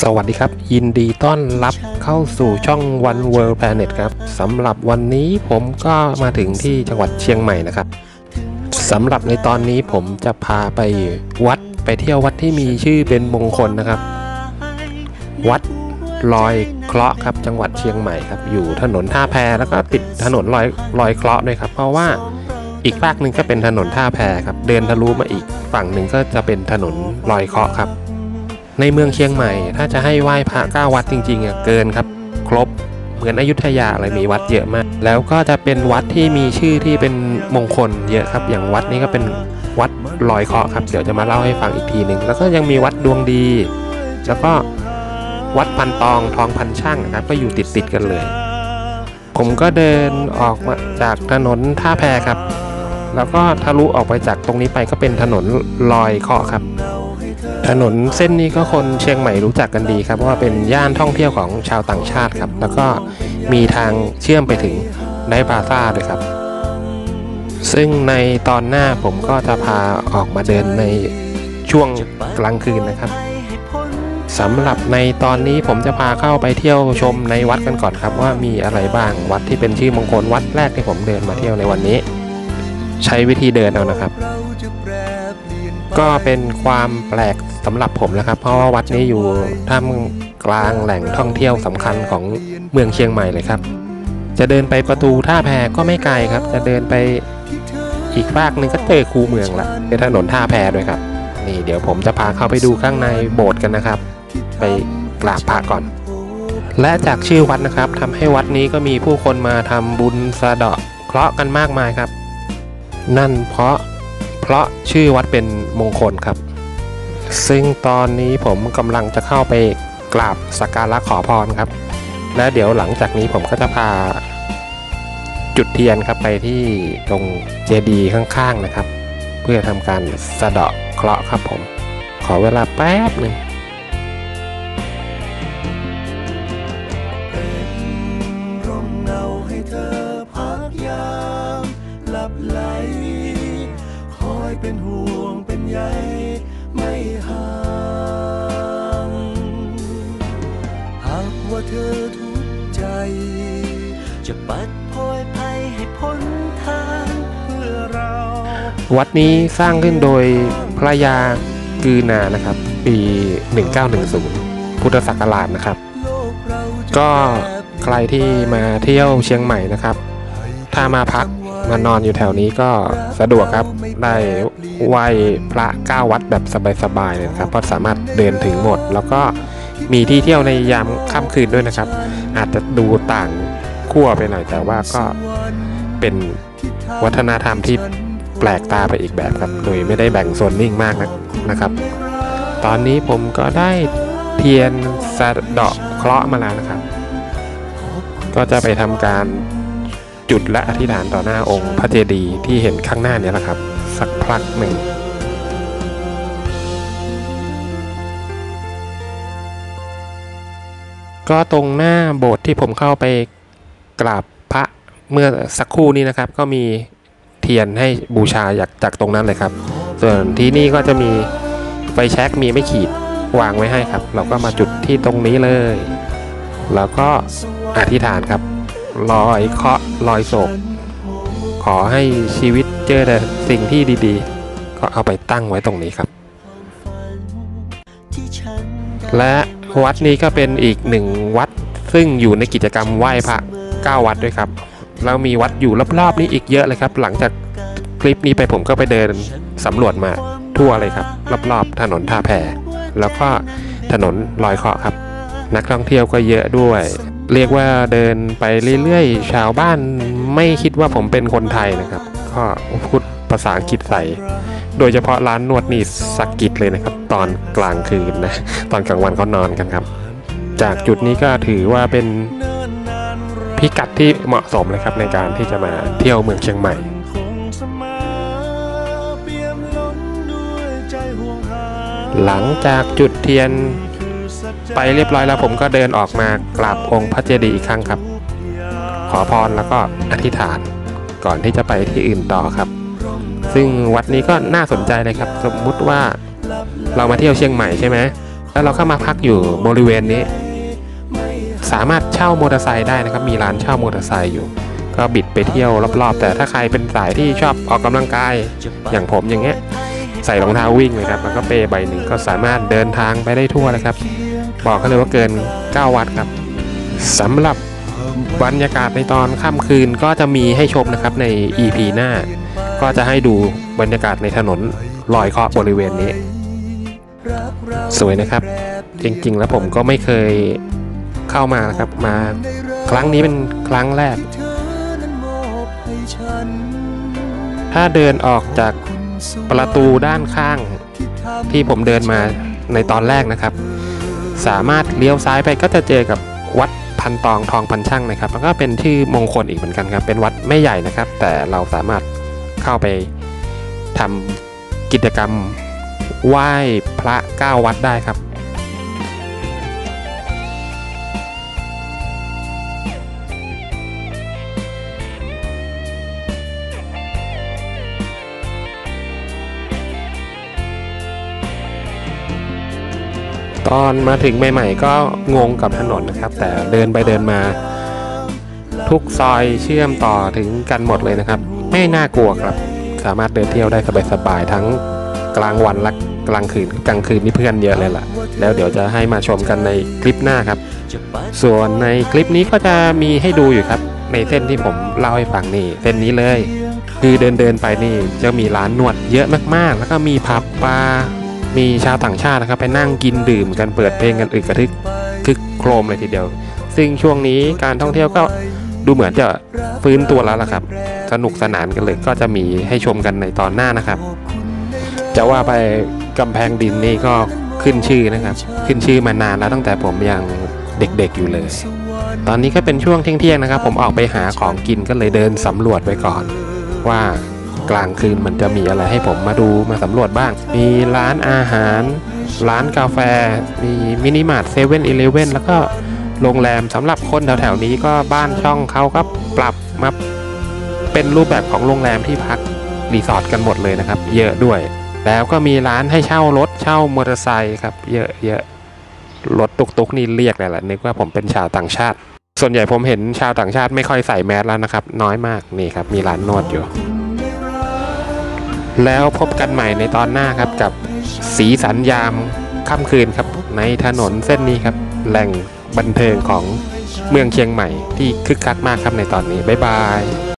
สวัสดีครับยินดีต้อนรับเข้าสู่ช่อง One World Planet ครับสำหรับวันนี้ผมก็มาถึงที่จังหวัดเชียงใหม่นะครับสำหรับในตอนนี้ผมจะพาไปเที่ยววัดที่มีชื่อเป็นมงคลนะครับวัดลอยเคราะห์ครับจังหวัดเชียงใหม่ครับอยู่ถนนท่าแพแล้วก็ติดถนนลอยเคราะห์ด้วยครับเพราะว่าอีกฝากหนึ่งก็เป็นถนนท่าแพครับเดินทะลุมาอีกฝั่งหนึ่งก็จะเป็นถนนลอยเคราะห์ครับในเมืองเชียงใหม่ถ้าจะให้ไหว้พระ9 วัดจริงๆเกินครับครบเหมือนอยุธยาอะไรมีวัดเยอะมากแล้วก็จะเป็นวัดที่มีชื่อที่เป็นมงคลเยอะครับอย่างวัดนี้ก็เป็นวัดลอยเคราะห์ครับเดี๋ยวจะมาเล่าให้ฟังอีกทีหนึ่งแล้วก็ยังมีวัดดวงดีแล้วก็วัดพันตองทองพันช่างนะครับก็อยู่ติดกันเลยผมก็เดินออกมาจากถนนท่าแพครับแล้วก็ทะลุออกไปจากตรงนี้ไปก็เป็นถนนลอยเคราะห์ครับถนนเส้นนี้ก็คนเชียงใหม่รู้จักกันดีครับเพราะว่าเป็นย่านท่องเที่ยวของชาวต่างชาติครับแล้วก็มีทางเชื่อมไปถึงไนท์พลาซ่าด้วยครับซึ่งในตอนหน้าผมก็จะพาออกมาเดินในช่วงกลางคืนนะครับสำหรับในตอนนี้ผมจะพาเข้าไปเที่ยวชมในวัดกันก่อนครับว่ามีอะไรบ้างวัดที่เป็นชื่อมงคลวัดแรกที่ผมเดินมาเที่ยวในวันนี้ใช้วิธีเดินเอานะครับก็เป็นความแปลกสำหรับผมนะครับเพราะว่าวัดนี้อยู่ท่ามกลางแหล่งท่องเที่ยวสำคัญของเมืองเชียงใหม่เลยครับจะเดินไปประตูท่าแพก็ไม่ไกลครับจะเดินไปอีกฝากหนึ่งก็เจอคูเมืองละเป็นถนนท่าแพด้วยครับนี่เดี๋ยวผมจะพาเข้าไปดูข้างในโบสถ์กันนะครับไปกราบพระก่อนและจากชื่อวัดนะครับทำให้วัดนี้ก็มีผู้คนมาทำบุญสะเดาะเคราะห์กันมากมายครับนั่นเพราะชื่อวัดเป็นมงคลครับซึ่งตอนนี้ผมกำลังจะเข้าไปกราบสักการะขอพรครับและเดี๋ยวหลังจากนี้ผมก็จะพาจุดเทียนครับไปที่ตรงเจดีย์ข้างๆนะครับเพื่อทำการสะเดาะเคราะห์ครับผมขอเวลาแป๊บหนึ่งเป็นห่วงเป็นใยไม่ห่างหากว่าเธอทุกข์ใจจะปัดโพยภัยให้พ้นทางเพื่อเราวัดนี้สร้างขึ้นโดยพระยากือนานะครับปี1910พุทธศักราชนะครับก็ใครที่มาเที่ยวเชียงใหม่นะครับถ้ามาพักมานอนอยู่แถวนี้ก็สะดวกครับได้ไหว้พระ9 วัดแบบสบายๆเลยครับเพราะสามารถเดินถึงหมดแล้วก็มีที่เที่ยวในยามค่ำคืนด้วยนะครับอาจจะดูต่างขั้วไปหน่อยแต่ว่าก็เป็นวัฒนธรรมที่แปลกตาไปอีกแบบครับโดยไม่ได้แบ่งโซนนิ่งมากนะครับตอนนี้ผมก็ได้เทียนสะเดาะเคราะห์มาแล้วนะครับก็จะไปทำการจุดและอธิษฐานต่อหน้าองค์พระเจดีย์ที่เห็นข้างหน้านี้แหละครับสักพักหนึ่งก็ตรงหน้าโบสถ์ที่ผมเข้าไปกราบพระเมื่อสักครู่นี้นะครับก็มีเทียนให้บูชาจากตรงนั้นเลยครับส่วนที่นี่ก็จะมีไฟแช็กมีไม่ขีดวางไว้ให้ครับเราก็มาจุดที่ตรงนี้เลยแล้วก็อธิษฐานครับลอยเคราะห์ลอยโศกขอให้ชีวิตเจอแต่สิ่งที่ดีๆก็เอาไปตั้งไว้ตรงนี้ครับและวัดนี้ก็เป็นอีกหนึ่งวัดซึ่งอยู่ในกิจกรรมไหว้พระ9 วัดด้วยครับแล้วมีวัดอยู่รอบๆนี้อีกเยอะเลยครับหลังจากคลิปนี้ไปผมก็ไปเดินสำรวจมาทั่วเลยครับรอบๆถนนท่าแพแล้วก็ถนนลอยเคราะห์ครับนักท่องเที่ยวก็เยอะด้วยเรียกว่าเดินไปเรื่อยๆชาวบ้านไม่คิดว่าผมเป็นคนไทยนะครับก็พูดภาษาอังกฤษใส่โดยเฉพาะร้านนวดนี่สะกิดเลยนะครับตอนกลางคืนนะตอนกลางวันเขานอนกันครับจากจุดนี้ก็ถือว่าเป็นพิกัดที่เหมาะสมเลยครับในการที่จะมาเที่ยวเมืองเชียงใหม่หลังจากจุดเทียนไปเรียบร้อยแล้วผมก็เดินออกมากราบองค์พระเจดีย์อีกครั้งครับขอพรแล้วก็อธิษฐานก่อนที่จะไปที่อื่นต่อครับซึ่งวัดนี้ก็น่าสนใจเลยครับสมมุติว่าเรามาเที่ยวเชียงใหม่ใช่ไหมแล้วเราก็มาพักอยู่บริเวณนี้สามารถเช่ามอเตอร์ไซค์ได้นะครับมีร้านเช่ามอเตอร์ไซค์อยู่ก็บิดไปเที่ยวรอบๆแต่ถ้าใครเป็นสายที่ชอบออกกำลังกายอย่างผมอย่างเงี้ยใส่รองเท้าวิ่งเลยครับแล้วก็เป้ใบหนึ่งก็สามารถเดินทางไปได้ทั่วเลยครับบอกกันเลยว่าเกิน9 วัดครับสำหรับบรรยากาศในตอนค่ำคืนก็จะมีให้ชมนะครับใน EP หน้าก็จะให้ดูบรรยากาศในถนนลอยเคาะบริเวณนี้สวยนะครับจริงๆแล้วผมก็ไม่เคยเข้ามานะครับมาครั้งนี้เป็นครั้งแรกถ้าเดินออกจากประตูด้านข้างที่ผมเดินมาในตอนแรกนะครับสามารถเลี้ยวซ้ายไปก็จะเจอกับวัดพันตองทองพันช่างนะครับแล้วก็เป็นชื่อมงคลอีกเหมือนกันครับเป็นวัดไม่ใหญ่นะครับแต่เราสามารถเข้าไปทำกิจกรรมไหว้พระ9 วัดได้ครับตอนมาถึงใหม่ๆก็งงกับถนนนะครับแต่เดินไปเดินมาทุกซอยเชื่อมต่อถึงกันหมดเลยนะครับไม่น่ากลัวครับสามารถเดินเที่ยวได้สบายๆทั้งกลางวันและกลางคืนนี่เพื่อนเยอะเลยล่ะแล้วเดี๋ยวจะให้มาชมกันในคลิปหน้าครับส่วนในคลิปนี้ก็จะมีให้ดูอยู่ครับในเส้นที่ผมเล่าให้ฟังนี่เส้นนี้เลยคือเดินไปนี่จะมีร้านนวดเยอะมากๆแล้วก็มีผับบาร์มีชาวต่างชาตินะครับไปนั่งกินดื่มกันเปิดเพลงกันอึกกระทึกคึกโครมเลยทีเดียวซึ่งช่วงนี้การท่องเที่ยวก็ดูเหมือนจะฟื้นตัวแล้วล่ะครับสนุกสนานกันเลยก็จะมีให้ชมกันในตอนหน้านะครับจะว่าไปกำแพงดินนี่ก็ขึ้นชื่อนะครับขึ้นชื่อมานานแล้วตั้งแต่ผมยังเด็กๆอยู่เลยตอนนี้ก็เป็นช่วงเที่ยงๆนะครับผมออกไปหาของกินก็เลยเดินสำรวจไว้ก่อนว่ากลางคืนมันจะมีอะไรให้ผมมาดูมาสำรวจบ้างมีร้านอาหารร้านกาแฟมีมินิมาร์ท7-Elevenแล้วก็โรงแรมสำหรับคนแถวๆนี้ก็บ้านช่องเขาก็ปรับมาเป็นรูปแบบของโรงแรมที่พักรีสอร์ทกันหมดเลยนะครับเยอะด้วยแล้วก็มีร้านให้เช่ารถเช่ามอเตอร์ไซค์ครับเยอะรถตุกๆนี่เรียกเลยแหละนึกว่าผมเป็นชาวต่างชาติส่วนใหญ่ผมเห็นชาวต่างชาติไม่ค่อยใส่แมสแล้วนะครับน้อยมากนี่ครับมีร้านนวดอยู่แล้วพบกันใหม่ในตอนหน้าครับกับสีสันยามค่ำคืนครับในถนนเส้นนี้ครับแหล่งบันเทิงของเมืองเชียงใหม่ที่คึกคักมากครับในตอนนี้บ๊ายบาย